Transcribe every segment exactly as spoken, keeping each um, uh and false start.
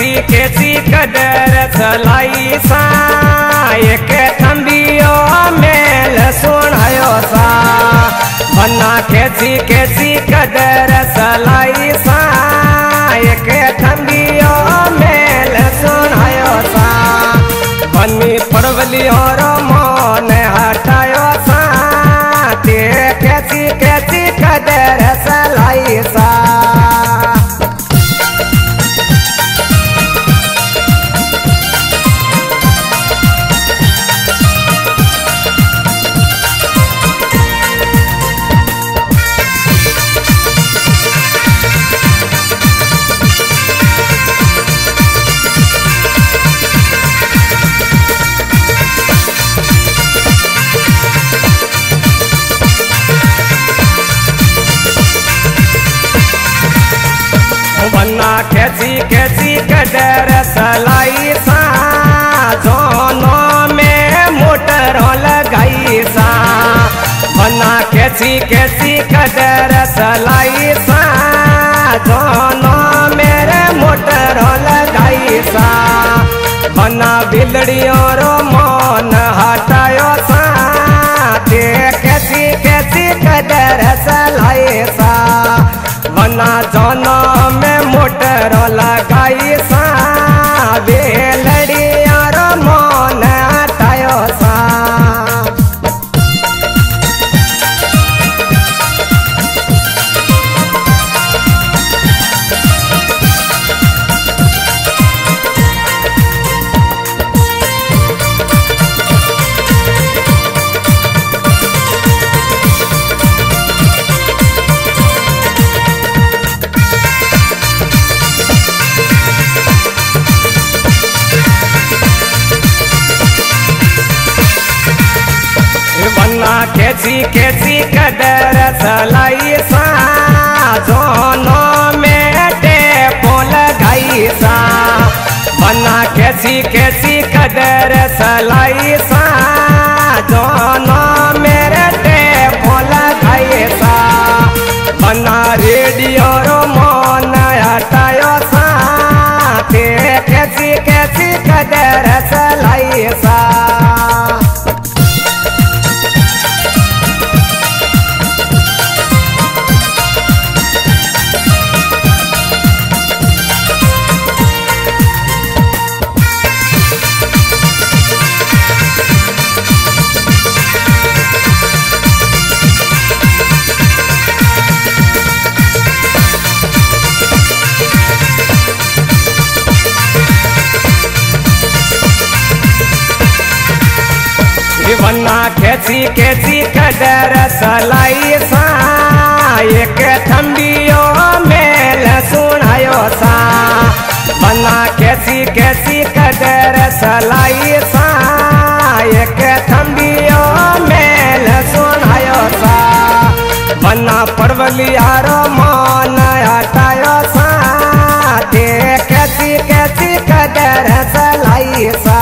कैसी कैसी कदर सलाई सा एक थंबियो मेल सुनायो सा बन्ना कैसी कैसी कदर सलाई सा एक थंबियो मेल सुनायो सा बन्नी पड़वली और मन हटायो सा ते कैसी कैसी कदर सलाई सा बन्ना कैसी कैसी कदर सलाई सा दोनों में मोटर लगाई सा बन्ना कैसी कैसी कदर सलाई सा दोनों मेरे मोटर लगाई सा बन्ना बिलड़ियों रो मन हटायो सा ते कैसी कैसी कदर सलाई सा बन्ना जाना में मोटर लगाई सा बेलड़िया रो मन हटायो सा बन्ना कैसी कैसी कदर सलाई सा दोनों में टेपो लगाई सा बन्ना कैसी कैसी कदर सलाई सा दोनों मेरे टेपो लगाई सा बन्ना रेडियो रो मन हटायो सा ते कैसी कैसी कदर सलाई सा बन्ना कैसी कैसी कदर सलाई सा एक थंबियो मेल सुनायो सा बन्ना कैसी कैसी कदर सलाई सा एक थंबियो मेल सुनायो सा बन्ना पड़वलिया रो मन हटायो सा ते कैसी कैसी कदर सलाई सा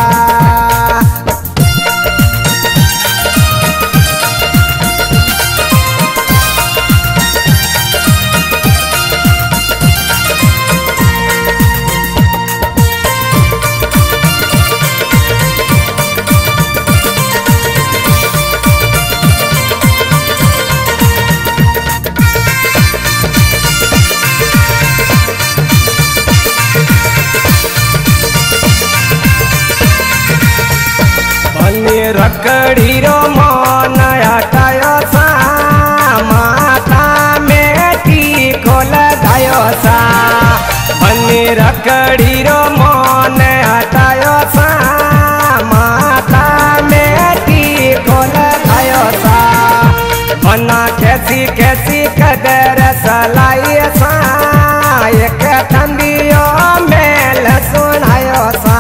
रकड़ी रो मन हटायो सा माथा में टीको लगायो सा बन्नी रकड़ी रो मन हटायो सा माथा में टीको लगायो सा बन्ना कैसी कैसी कदर सलाई सा एक थंबियो मेल सुनायो सा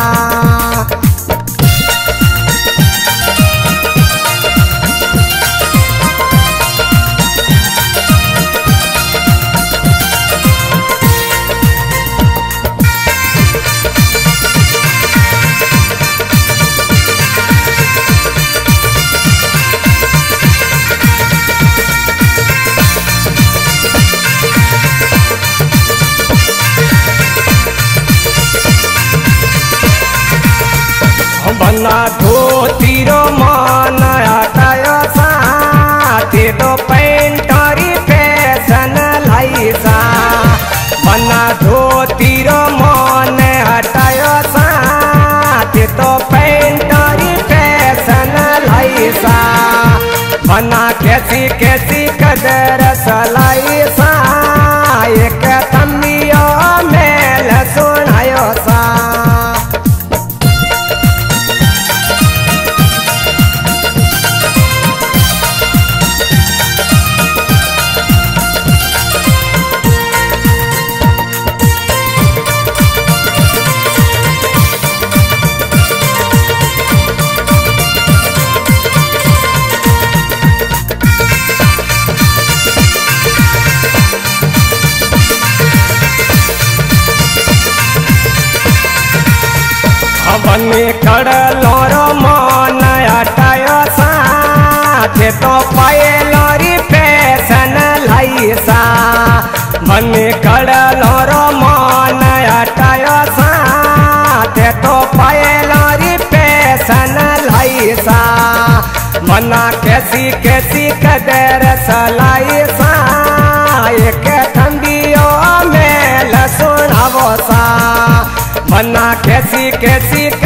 मना धोतीरो मन हटायो सा ते तो पेंटरी फैशन लाई सा मना धोतीरो मन हटायो सा ते तो पेंटरी फैशन लाई सा मना कैसी कैसी कदर सलाई सा एक तंबियो मेल सुनायो सा बने कड़लो मन हटायो सा ते तो पायलोरी फैशन लाई सा बने कड़लो मन हटायो सा ते तो पायलोरी फैशन लाई सा मना कैसी कैसी कदर सलाई सा एक ठंडियो मेल सुनावो सा मना कैसी कैसी